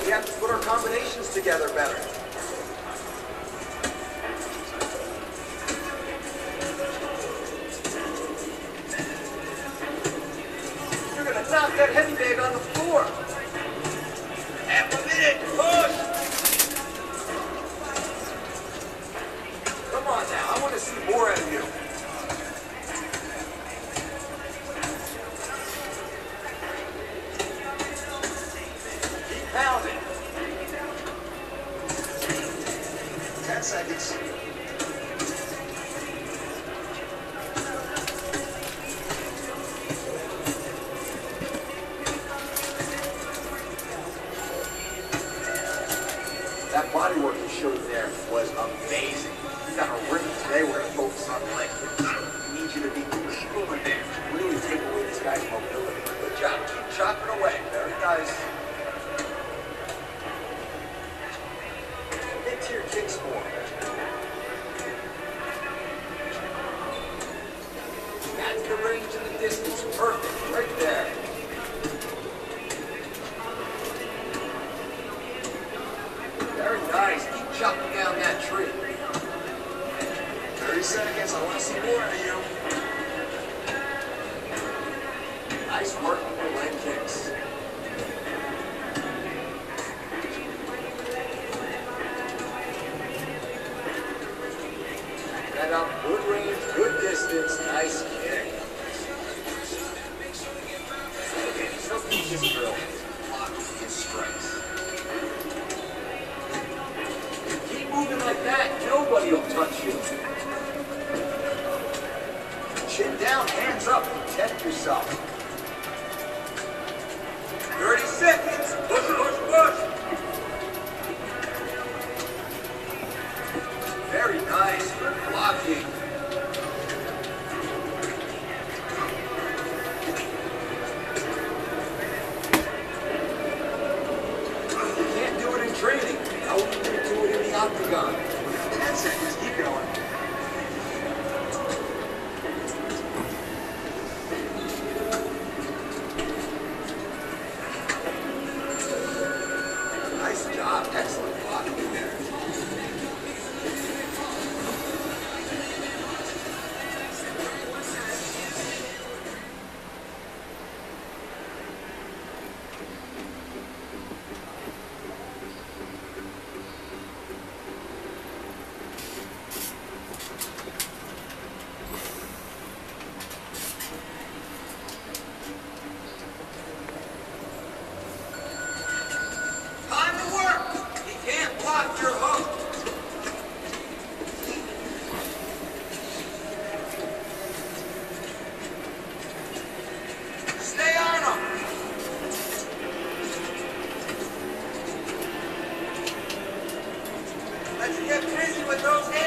We have to put our combinations together better. You're gonna knock that heavy bag on the floor. Half a minute, push! Come on now, I want to see more out of you. Keep pounding. 10 seconds. That body work you showed there was amazing. You got a ring today. We're going to focus on leg kicks. We need you to be legal in there. Really take away this guy's mobility. Good job. Keep chopping away. Very nice. Get to your kicks more. That's the range and the distance. Perfect. Right there. Very nice. Keep chopping down that tree. 30 seconds. I want to see more of you. Nice work with the leg kicks. Set up. Good range. Good distance. Nice kick. Okay, so keep this drill. Block his strikes. Moving like that, nobody will touch you. Chin down, hands up, protect yourself. 30 seconds. Push, push, push. Very nice. Good blocking. You can't do it in training. How are you going to do it in the octagon? 10 seconds. Keep going. Nice job. Excellent blocking there. Let's get busy with those hands.